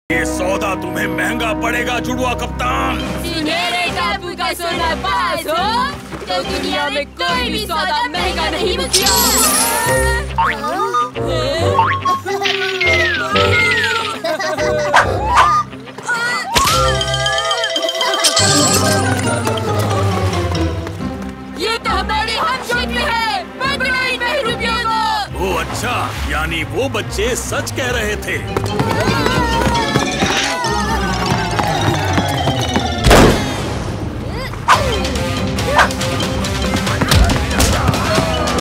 ये सौदा तुम्हें महंगा पड़ेगा जुड़वा कप्तान। सुनहरे टापू का सोना पास हो तो दुनिया में कोई भी सौदा महंगा नहीं मुखिया। ये तो हमारे हमशक्ल है, बदलो इन 2 रुपयों को। ओ अच्छा, यानी वो बच्चे सच कह रहे थे।